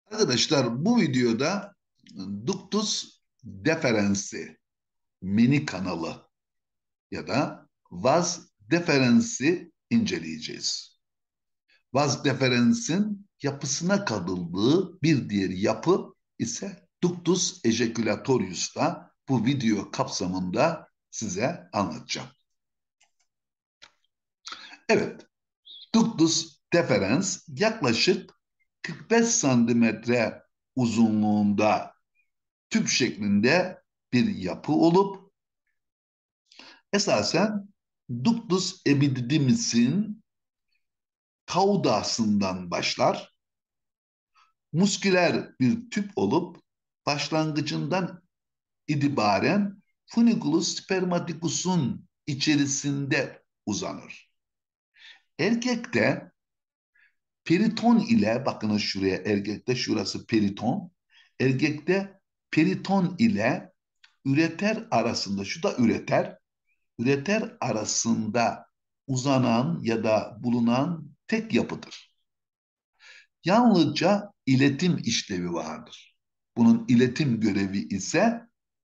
Arkadaşlar bu videoda ductus deferensi mini kanalı ya da vas deferensi inceleyeceğiz. Vas deferensin yapısına katıldığı bir diğer yapı ise ductus ejaculatorius da bu video kapsamında size anlatacağım. Evet, ductus deferens yaklaşık 45 santimetre uzunluğunda tüp şeklinde bir yapı olup esasen ductus epididymis'in kaudasından başlar, musküler bir tüp olup başlangıcından itibaren funiculus spermaticus'un içerisinde uzanır. Erkekte periton ile, bakınız şuraya, erkekte şurası periton, erkekte periton ile üreter arasında, şu da üreter arasında uzanan ya da bulunan tek yapıdır. Yalnızca iletim işlevi vardır. Bunun iletim görevi ise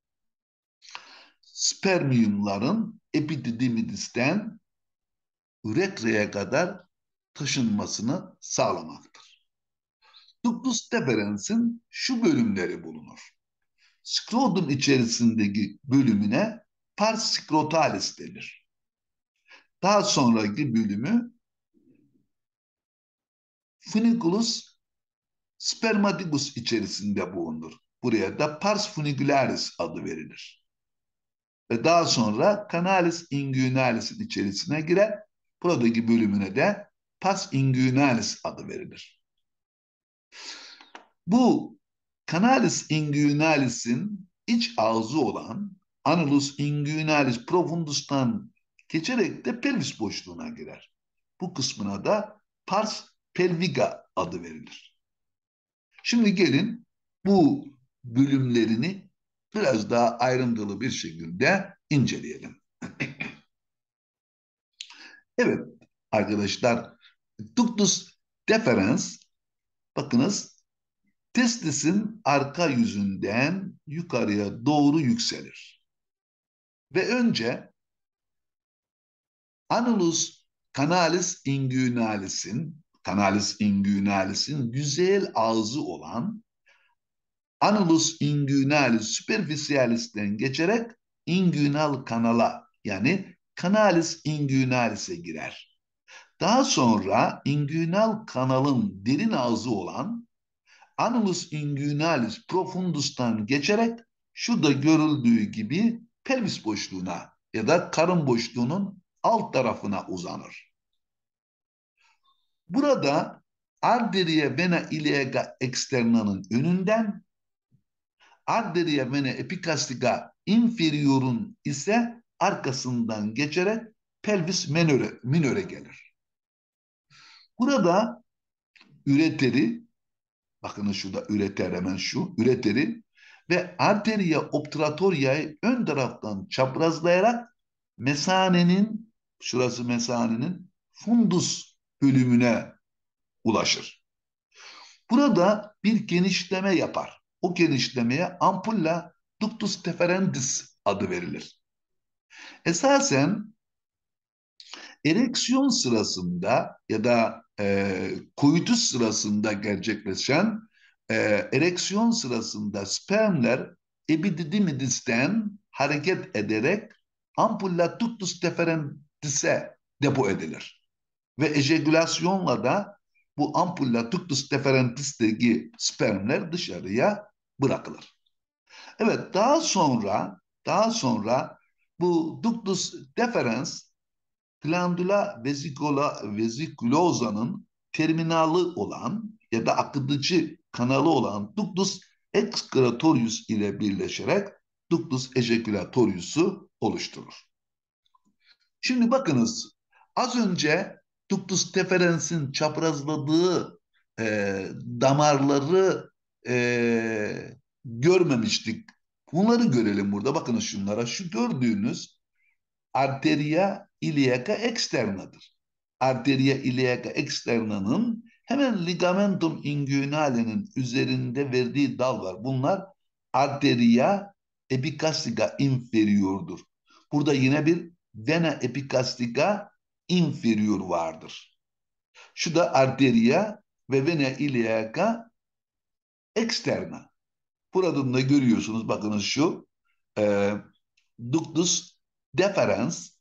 spermiyumların epididimidisten üretreye kadar taşınmasını sağlamaktır. Ductus deferens'in şu bölümleri bulunur. Skrotum içerisindeki bölümüne pars scrotalis denir. Daha sonraki bölümü funiculus spermaticus içerisinde bulunur. Buraya da pars funicularis adı verilir. Ve daha sonra canalis inguinalis'in içerisine girer. Buradaki bölümüne de pars inguinalis adı verilir. Bu canalis inguinalis'in iç ağzı olan annulus inguinalis profundus'tan geçerek de pelvis boşluğuna girer. Bu kısmına da pars pelvica adı verilir. Şimdi gelin bu bölümlerini biraz daha ayrıntılı bir şekilde inceleyelim. Evet arkadaşlar, ductus deferens, bakınız, testisin arka yüzünden yukarıya doğru yükselir. Ve önce annulus canalis inguinalis'in güzel ağzı olan annulus inguinalis superficialis'ten geçerek inguinal kanala, yani canalis inguinalis'e girer. Daha sonra inguinal kanalın derin ağzı olan annulus inguinalis profundus'tan geçerek şurada görüldüğü gibi pelvis boşluğuna ya da karın boşluğunun alt tarafına uzanır. Burada arteria vena ilioica externa'nın önünden, arteria vena epicastica inferior'un ise arkasından geçerek pelvis minöre gelir. Burada üreteri, bakın şurada üreter, hemen şu üreteri ve arteria obturatoria'yı ön taraftan çaprazlayarak mesanenin, şurası mesanenin fundus bölümüne ulaşır. Burada bir genişleme yapar. O genişlemeye ampulla ductus deferens adı verilir. Esasen ereksiyon sırasında ya da koitus sırasında gerçekleşen ereksiyon sırasında spermler epididimidisten hareket ederek ampulla ductus deferens'e depo edilir. Ve ejekülasyonla da bu ampulla ductus deferens'teki spermler dışarıya bırakılır. Evet, daha sonra bu ductus deferens glandula vesiculosa'nın terminali olan ya da akıtıcı kanalı olan ductus excretorius ile birleşerek ductus ejaculatorius'u oluşturur. Şimdi bakınız, az önce ductus deferens'in çaprazladığı damarları görmemiştik. Bunları görelim burada. Bakınız şunlara. Şu gördüğünüz arteria ilioica externa'dır. Arteria ilioica externa'nın Hemen ligamentum inguinale'nin üzerinde verdiği dal var. Bunlar arteria epigastrica inferior'dur. Burada yine bir vena epigastrica inferior vardır. Şu da arteria ve vena iliaca externa. Burada da görüyorsunuz, bakınız şu e, ductus deferens,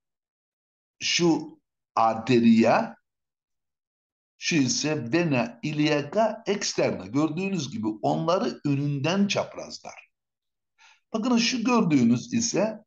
şu arteria, şu ise vena iliaca externa. Gördüğünüz gibi onları önünden çaprazlar. Bakın şu gördüğünüz ise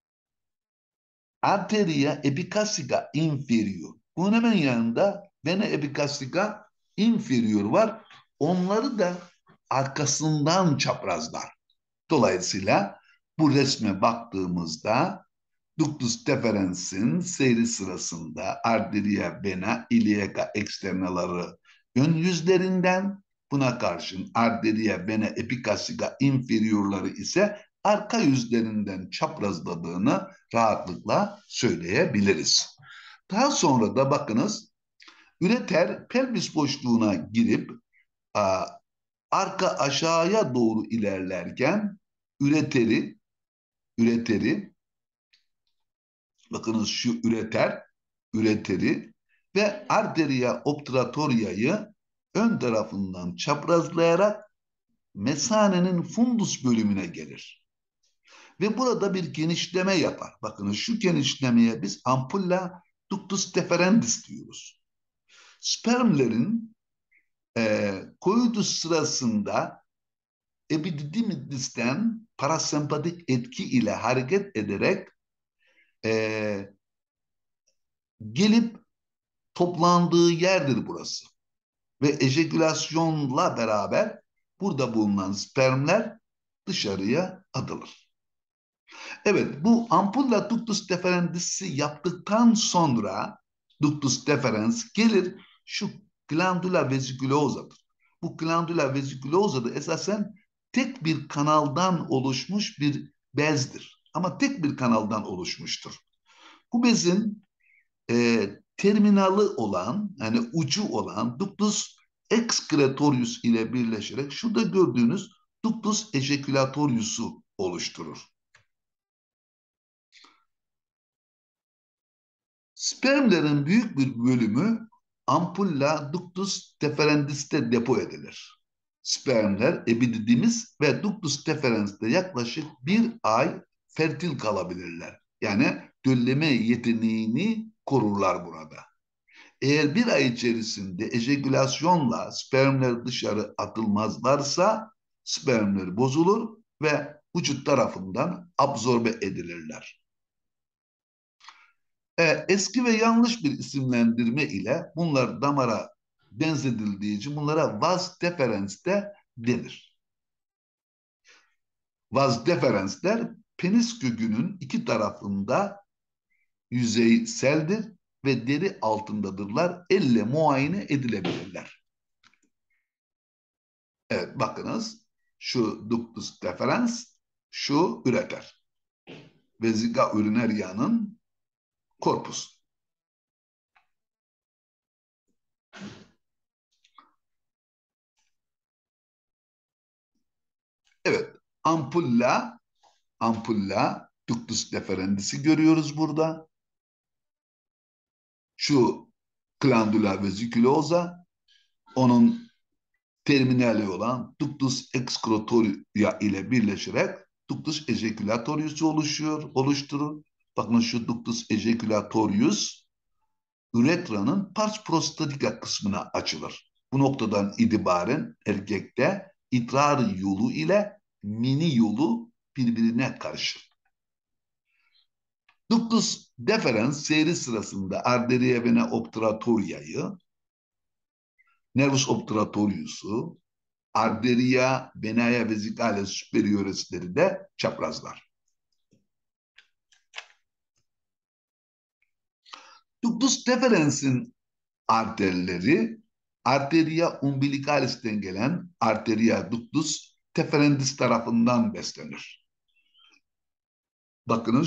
arteria epigastrica inferior. Bunun hemen yanında vena epigastrica inferior var. Onları da arkasından çaprazlar. Dolayısıyla bu resme baktığımızda ductus deferens'in seyri sırasında arteria vena iliaca externaları ön yüzlerinden, buna karşın arteria vena epigastrica inferiorları ise arka yüzlerinden çaprazladığını rahatlıkla söyleyebiliriz. Daha sonra da bakınız, üreter pelvis boşluğuna girip arka aşağıya doğru ilerlerken üreteri, bakınız şu üreteri ve arteria obturatoria'yı ön tarafından çaprazlayarak mesanenin fundus bölümüne gelir. Ve burada bir genişleme yapar. Bakınız şu genişlemeye biz ampulla ductus deferendis diyoruz. Spermlerin koitus sırasında epididimisten parasempatik etki ile hareket ederek e, gelip toplandığı yerdir burası. Ve ejekülasyonla beraber burada bulunan spermler dışarıya atılır. Evet, bu ampulla ductus deferens'i yaptıktan sonra ductus deferens gelir şu glandula vesiculosa'dır. Bu glandula vesiculosa da esasen tek bir kanaldan oluşmuş bir bezdir. Ama tek bir kanaldan oluşmuştur. Bu bezin terminali olan, yani ucu olan ductus excretorius ile birleşerek şurada gördüğünüz ductus ejaculatorius'u oluşturur. Spermlerin büyük bir bölümü ampulla ductus deferens'te depo edilir. Spermler epididimis ve ductus deferens'te yaklaşık bir ay fertil kalabilirler. Yani dölleme yeteneğini korurlar burada. Eğer bir ay içerisinde ejekülasyonla spermler dışarı atılmazlarsa spermler bozulur ve vücut tarafından absorbe edilirler. Eski ve yanlış bir isimlendirme ile bunlar damara benzetildiği için bunlara vas deferens de denir. Vas deferensler penis kökünün iki tarafında yüzeyseldir ve deri altındadırlar. Elle muayene edilebilirler. Evet, bakınız şu ductus deferens, şu üreter. Vesica urinaria'nın korpus. Evet, ampulla ductus deferens'i görüyoruz burada. Şu glandula vesiculosa, onun terminali olan ductus excretoria ile birleşerek ductus ejaculatorius oluşturur. Bakın şu ductus ejaculatorius üretranın pars prostatica kısmına açılır. Bu noktadan itibaren erkekte idrar yolu ile mini yolu birbirine karışır. Ductus deferens seyri sırasında arteria vena obturatoria'yı, nervus obturatorius'u, arteria venae vesicale superioresleri de çaprazlar. Ductus deferens'in arterleri arteria umbilicalis'ten gelen arteria ductus deferendis tarafından beslenir. Bakınız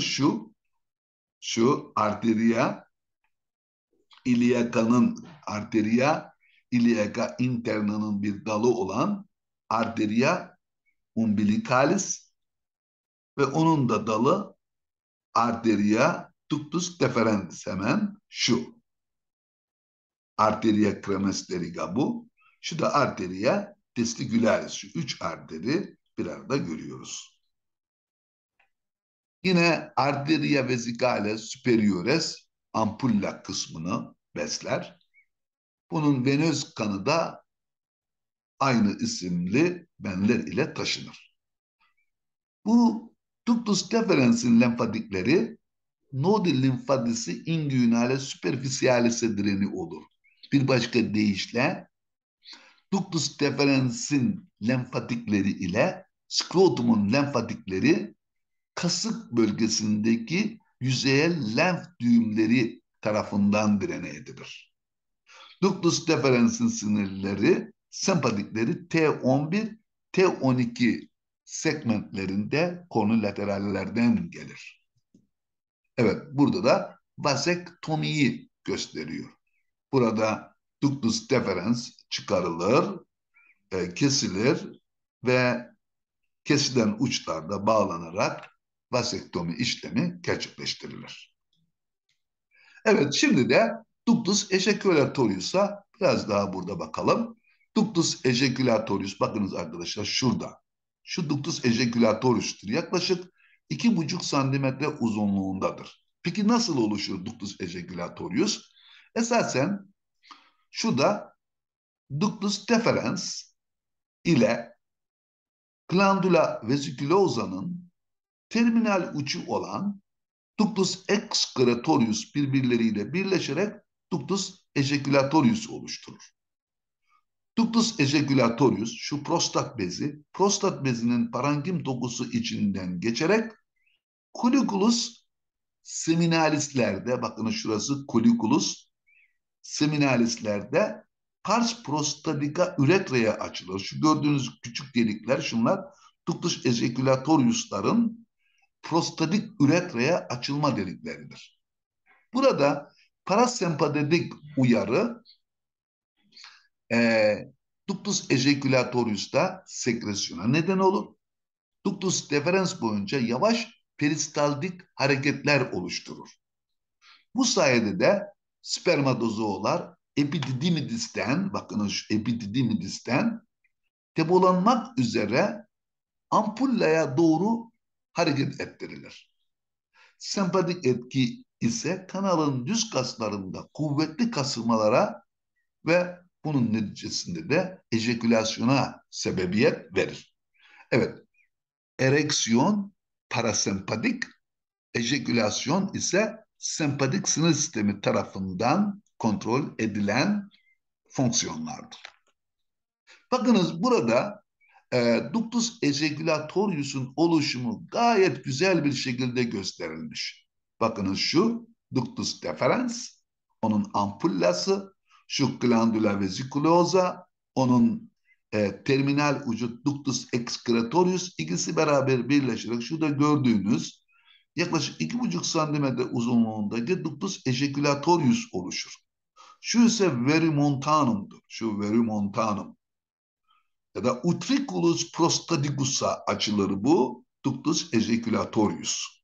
şu arteria iliaca'nın arteria iliaca interna'nın bir dalı olan arteria umbilicalis ve onun da dalı arteria ductus deferens, hemen şu. Arteria cremesterica bu. Şu da arteria testicularis. Şu üç arteri bir arada görüyoruz. Yine arteria vesicale superiores ampulla kısmını besler. Bunun venöz kanı da aynı isimli benler ile taşınır. Bu ductus deferens'in lenfatikleri nodül limfadisi inguinale superficialis'e direni olur. Bir başka deyişle ductus deferens'in lenfatikleri ile skrotumun lenfatikleri kasık bölgesindeki yüzeyel lenf düğümleri tarafından direne edilir. Ductus deferens'in sinirleri, sempatikleri T11, T12 segmentlerinde konulaterallerden gelir. Evet, burada da vasektomiyi gösteriyor. Burada ductus deferens çıkarılır, kesilir ve kesilen uçlarda bağlanarak vasektomi işlemi gerçekleştirilir. Evet, şimdi de ductus ejaculatorius'a biraz daha burada bakalım. Ductus ejaculatorius, bakınız arkadaşlar şurada. Şu ductus ejaculatorius'tur. Yaklaşık 2,5 santimetre uzunluğundadır. Peki nasıl oluşur ductus ejaculatorius? Esasen şu da ductus deferens ile glandula vesiculosa'nın terminal ucu olan ductus excretorius birbirleriyle birleşerek ductus ejaculatorius oluşturur. Ductus ejaculatorius şu prostat bezinin parenkim dokusu içinden geçerek colliculus seminalislerde, bakın şurası colliculus seminalislerde pars prostatica üretraya açılır. Şu gördüğünüz küçük delikler, şunlar ductus ejaculatorius'ların prostatik üretraya açılma delikleridir. Burada parasempatetik uyarı ductus ejaculatorius'ta sekresyona neden olur. Ductus deferens boyunca yavaş peristaltik hareketler oluşturur. Bu sayede de spermatozoalar epididimidisten, bakın şu epididimidisten depolanmak üzere ampullaya doğru hareket ettirilir. Sempatik etki ise kanalın düz kaslarında kuvvetli kasılmalara ve bunun neticesinde de ejekülasyona sebebiyet verir. Evet, ereksiyon parasempatik, ejekülasyon ise sempatik sinir sistemi tarafından kontrol edilen fonksiyonlardır. Bakınız burada ductus ejaculatorius'un oluşumu gayet güzel bir şekilde gösterilmiş. Bakınız şu ductus deferens, onun ampullası, şu glandula vesiculosa, onun terminal ucu ductus excretorius, ikisi beraber birleşerek şurada gördüğünüz yaklaşık 2,5 santimetre uzunluğundaki ductus ejaculatorius oluşur. Şu ise verumontanumdur. Şu verumontanum ya da utriculus prostaticus'a açılır bu ductus ejaculatorius.